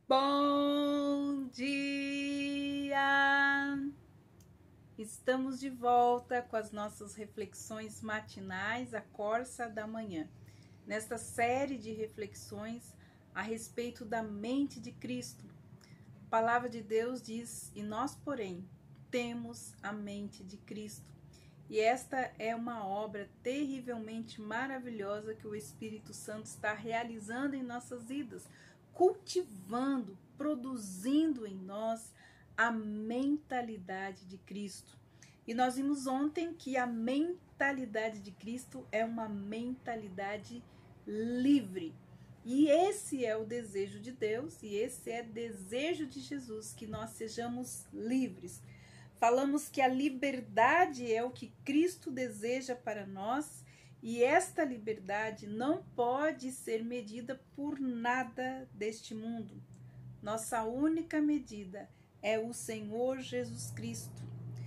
Bom dia! Estamos de volta com as nossas reflexões matinais, a Corsa da Manhã. Nesta série de reflexões a respeito da mente de Cristo. A palavra de Deus diz: e nós, porém, temos a mente de Cristo. E esta é uma obra terrivelmente maravilhosa que o Espírito Santo está realizando em nossas vidas, cultivando, produzindo em nós a mentalidade de Cristo. E nós vimos ontem que a mentalidade de Cristo é uma mentalidade livre. E esse é o desejo de Deus, e esse é o desejo de Jesus, que nós sejamos livres. Falamos que a liberdade é o que Cristo deseja para nós, e esta liberdade não pode ser medida por nada deste mundo. Nossa única medida é o Senhor Jesus Cristo.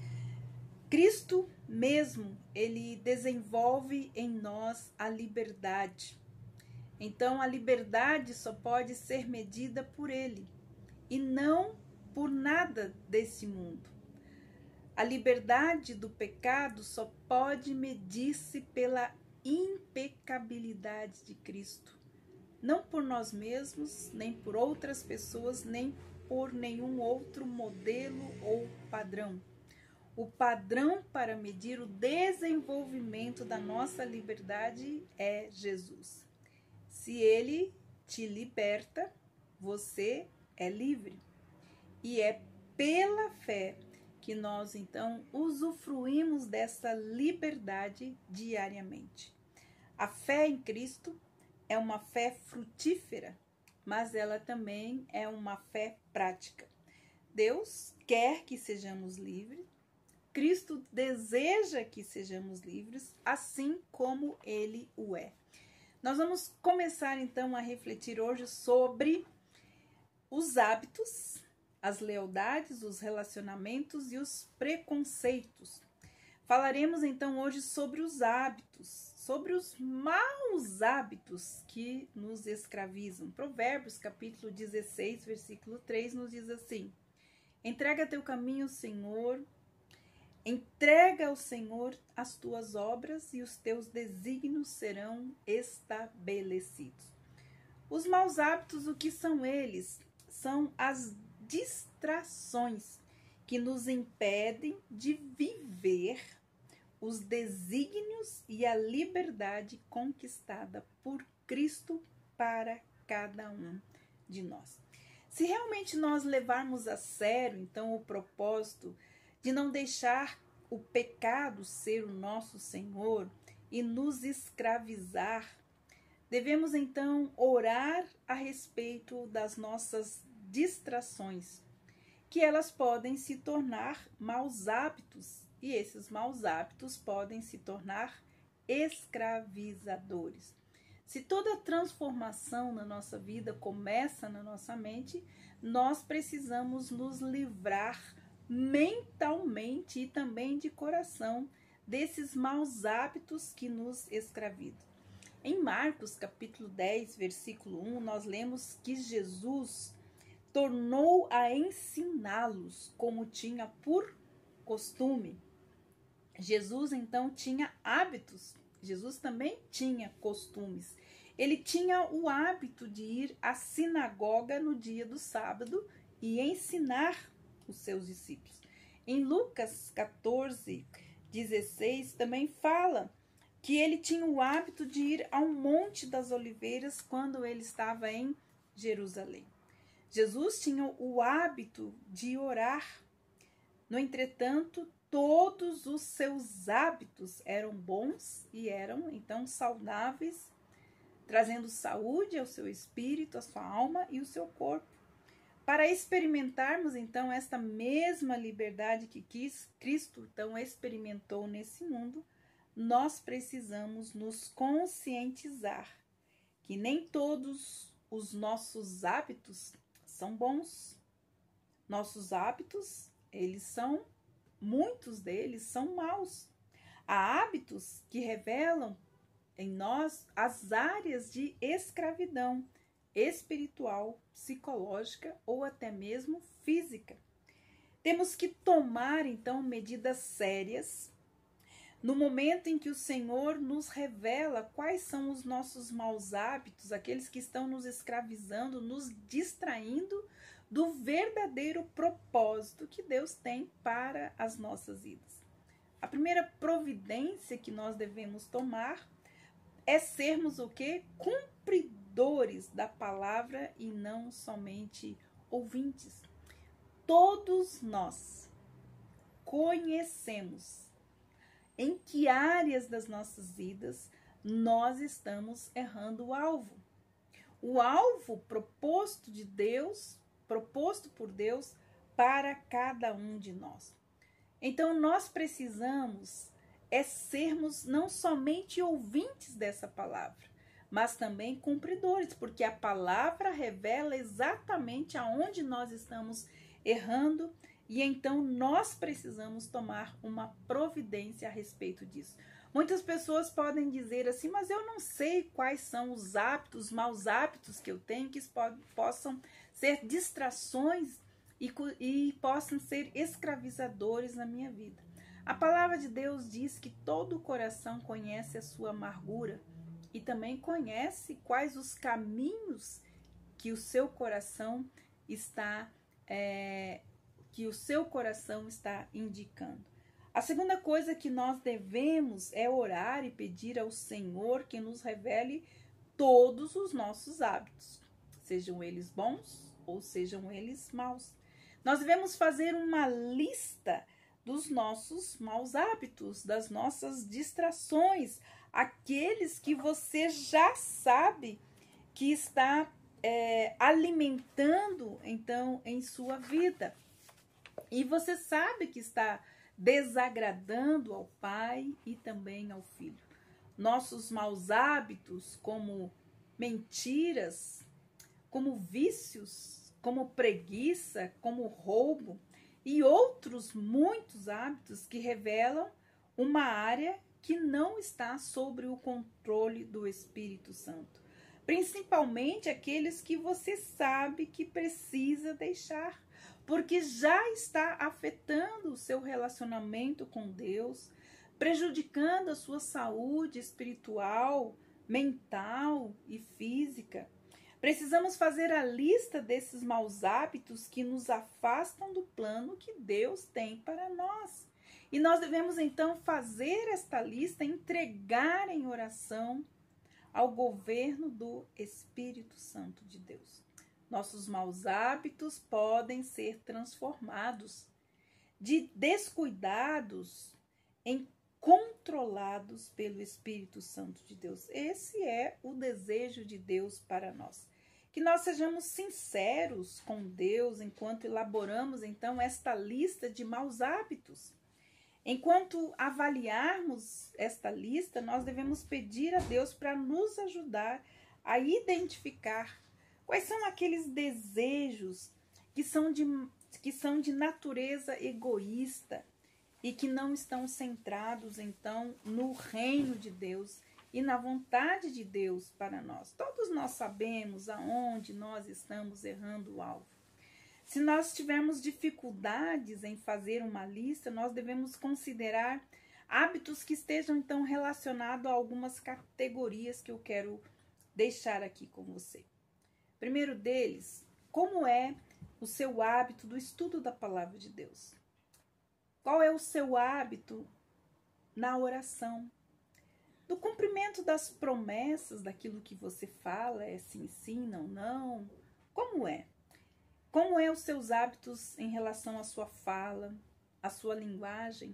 Cristo mesmo, ele desenvolve em nós a liberdade. Então, a liberdade só pode ser medida por ele, e não por nada desse mundo. A liberdade do pecado só pode medir-se pela impecabilidade de Cristo. Não por nós mesmos, nem por outras pessoas, nem por nenhum outro modelo ou padrão. O padrão para medir o desenvolvimento da nossa liberdade é Jesus. Se ele te liberta, você é livre. E é pela fé que nós, então, usufruímos dessa liberdade diariamente. A fé em Cristo é uma fé frutífera, mas ela também é uma fé prática. Deus quer que sejamos livres, Cristo deseja que sejamos livres, assim como Ele o é. Nós vamos começar, então, a refletir hoje sobre os hábitos, as lealdades, os relacionamentos e os preconceitos. Falaremos então hoje sobre os hábitos, sobre os maus hábitos que nos escravizam. Provérbios capítulo 16, versículo 3 nos diz assim: entrega teu caminho ao Senhor, entrega ao Senhor as tuas obras e os teus desígnios serão estabelecidos. Os maus hábitos, o que são eles? São as distrações que nos impedem de viver os desígnios e a liberdade conquistada por Cristo para cada um de nós. Se realmente nós levarmos a sério, então, o propósito de não deixar o pecado ser o nosso Senhor e nos escravizar, devemos então orar a respeito das nossas distrações, que elas podem se tornar maus hábitos, e esses maus hábitos podem se tornar escravizadores. Se toda transformação na nossa vida começa na nossa mente, nós precisamos nos livrar mentalmente e também de coração desses maus hábitos que nos escravizam. Em Marcos capítulo 10, versículo 1, nós lemos que Jesus tornou a ensiná-los como tinha por costume. Jesus então tinha hábitos, Jesus também tinha costumes. Ele tinha o hábito de ir à sinagoga no dia do sábado e ensinar os seus discípulos. Em Lucas 14, 16 também fala que ele tinha o hábito de ir ao Monte das Oliveiras quando ele estava em Jerusalém. Jesus tinha o hábito de orar. No entretanto, todos os seus hábitos eram bons e eram, então, saudáveis, trazendo saúde ao seu espírito, à sua alma e ao seu corpo. Para experimentarmos, então, esta mesma liberdade que Cristo, então, experimentou nesse mundo, nós precisamos nos conscientizar que nem todos os nossos hábitos são bons. Nossos hábitos, muitos deles são maus. Há hábitos que revelam em nós as áreas de escravidão. espiritual, psicológica ou até mesmo física. Temos que tomar, então, medidas sérias no momento em que o Senhor nos revela quais são os nossos maus hábitos, aqueles que estão nos escravizando, nos distraindo do verdadeiro propósito que Deus tem para as nossas vidas. A primeira providência que nós devemos tomar é sermos o quê? Cumpridores da palavra e não somente ouvintes. Todos nós conhecemos em que áreas das nossas vidas nós estamos errando o alvo. O alvo proposto por Deus para cada um de nós. Então nós precisamos sermos não somente ouvintes dessa palavra, mas também cumpridores, porque a palavra revela exatamente aonde nós estamos errando. E então nós precisamos tomar uma providência a respeito disso. Muitas pessoas podem dizer assim, mas eu não sei quais são os hábitos, maus hábitos que eu tenho, que possam ser distrações e possam ser escravizadores na minha vida. A palavra de Deus diz que todo o coração conhece a sua amargura e também conhece quais os caminhos que o seu coração está indicando. A segunda coisa que nós devemos é orar e pedir ao Senhor que nos revele todos os nossos hábitos, sejam eles bons ou sejam eles maus. Nós devemos fazer uma lista dos nossos maus hábitos, das nossas distrações, aqueles que você já sabe que está alimentando então em sua vida. E você sabe que está desagradando ao Pai e também ao Filho. Nossos maus hábitos, como mentiras, como vícios, como preguiça, como roubo e outros muitos hábitos que revelam uma área que não está sob o controle do Espírito Santo. Principalmente aqueles que você sabe que precisa deixar, porque já está afetando o seu relacionamento com Deus, prejudicando a sua saúde espiritual, mental e física. Precisamos fazer a lista desses maus hábitos que nos afastam do plano que Deus tem para nós. E nós devemos então fazer esta lista, entregar em oração ao governo do Espírito Santo de Deus. Nossos maus hábitos podem ser transformados de descuidados em controlados pelo Espírito Santo de Deus. Esse é o desejo de Deus para nós. Que nós sejamos sinceros com Deus enquanto elaboramos então esta lista de maus hábitos. Enquanto avaliarmos esta lista, nós devemos pedir a Deus para nos ajudar a identificar quais são aqueles desejos que são de natureza egoísta e que não estão centrados, então, no reino de Deus e na vontade de Deus para nós. Todos nós sabemos aonde nós estamos errando o alvo. Se nós tivermos dificuldades em fazer uma lista, nós devemos considerar hábitos que estejam, então, relacionados a algumas categorias que eu quero deixar aqui com você. Primeiro deles, como é o seu hábito do estudo da palavra de Deus? Qual é o seu hábito na oração? Do cumprimento das promessas, daquilo que você fala, é sim, sim, não, não? Como é? Como é os seus hábitos em relação à sua fala, à sua linguagem?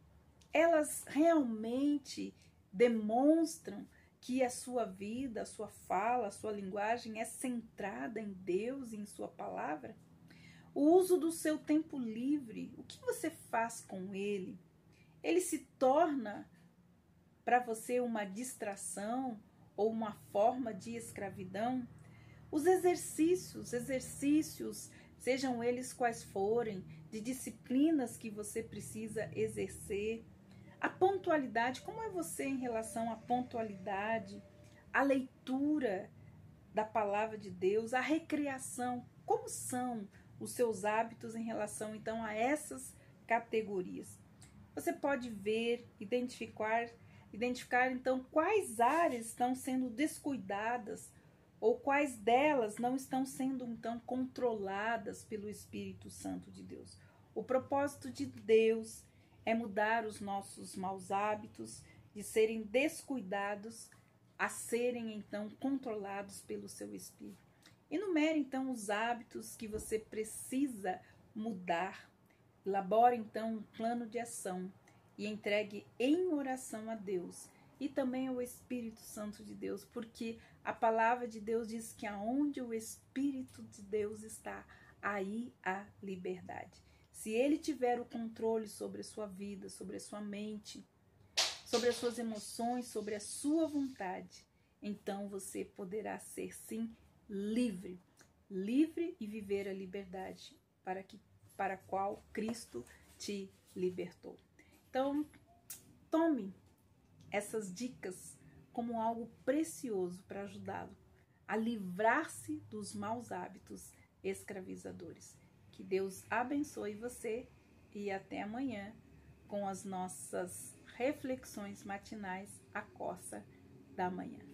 Elas realmente demonstram que a sua vida, a sua fala, a sua linguagem é centrada em Deus e em sua palavra? O uso do seu tempo livre, o que você faz com ele? Ele se torna para você uma distração ou uma forma de escravidão? Os exercícios, sejam eles quais forem, de disciplinas que você precisa exercer. A pontualidade, como é você em relação à pontualidade? A leitura da palavra de Deus, a recriação, como são os seus hábitos em relação então a essas categorias. Você pode ver, identificar então quais áreas estão sendo descuidadas ou quais delas não estão sendo então controladas pelo Espírito Santo de Deus. O propósito de Deus é mudar os nossos maus hábitos, de serem descuidados, a serem então controlados pelo seu Espírito. Enumere então os hábitos que você precisa mudar. Elabore então um plano de ação e entregue em oração a Deus e também ao Espírito Santo de Deus, porque a palavra de Deus diz que aonde o Espírito de Deus está, aí há liberdade. Se ele tiver o controle sobre a sua vida, sobre a sua mente, sobre as suas emoções, sobre a sua vontade, então você poderá ser sim livre e viver a liberdade para a qual Cristo te libertou. Então, tome essas dicas como algo precioso para ajudá-lo a livrar-se dos maus hábitos escravizadores. Que Deus abençoe você e até amanhã com as nossas reflexões matinais, a coça da manhã.